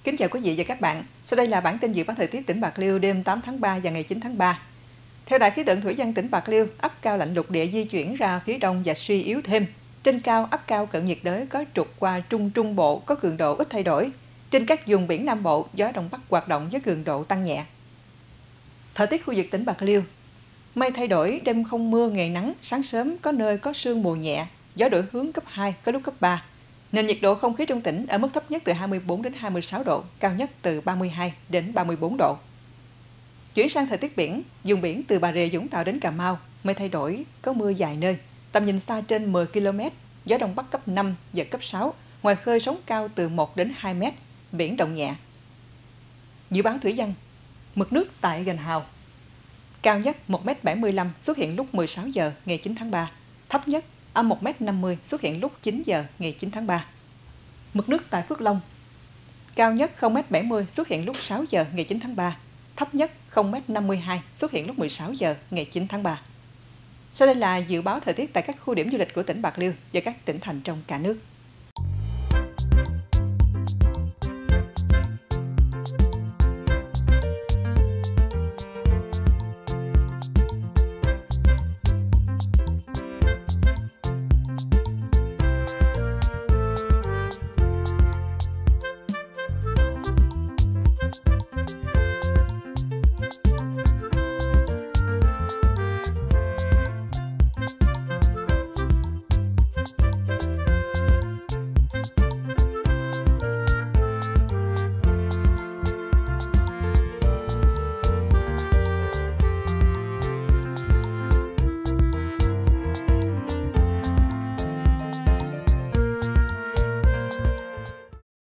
Kính chào quý vị và các bạn. Sau đây là bản tin dự báo thời tiết tỉnh Bạc Liêu đêm 8 tháng 3 và ngày 9 tháng 3. Theo Đài khí tượng thủy văn tỉnh Bạc Liêu, áp cao lạnh lục địa di chuyển ra phía đông và suy yếu thêm. Trên cao, áp cao cận nhiệt đới có trục qua Trung Bộ có cường độ ít thay đổi. Trên các vùng biển Nam Bộ, gió Đông Bắc hoạt động với cường độ tăng nhẹ. Thời tiết khu vực tỉnh Bạc Liêu: mây thay đổi, đêm không mưa, ngày nắng, sáng sớm có nơi có sương mù nhẹ, gió đổi hướng cấp 2, có lúc cấp 3. Nền nhiệt độ không khí trong tỉnh ở mức thấp nhất từ 24 đến 26 độ, cao nhất từ 32 đến 34 độ. Chuyển sang thời tiết biển, vùng biển từ Bà Rịa Vũng Tàu đến Cà Mau, mây thay đổi, có mưa vài nơi, tầm nhìn xa trên 10 km, gió Đông Bắc cấp 5, giật cấp 6, ngoài khơi sóng cao từ 1 đến 2 mét, biển động nhẹ. Dự báo thủy văn: mực nước tại Gành Hào cao nhất 1m75 xuất hiện lúc 16 giờ ngày 9 tháng 3, thấp nhất âm 1m50 xuất hiện lúc 9 giờ ngày 9 tháng 3. Mực nước tại Phước Long cao nhất 0m70 xuất hiện lúc 6 giờ ngày 9 tháng 3, thấp nhất 0m52 xuất hiện lúc 16 giờ ngày 9 tháng 3. Sau đây là dự báo thời tiết tại các khu điểm du lịch của tỉnh Bạc Liêu và các tỉnh thành trong cả nước.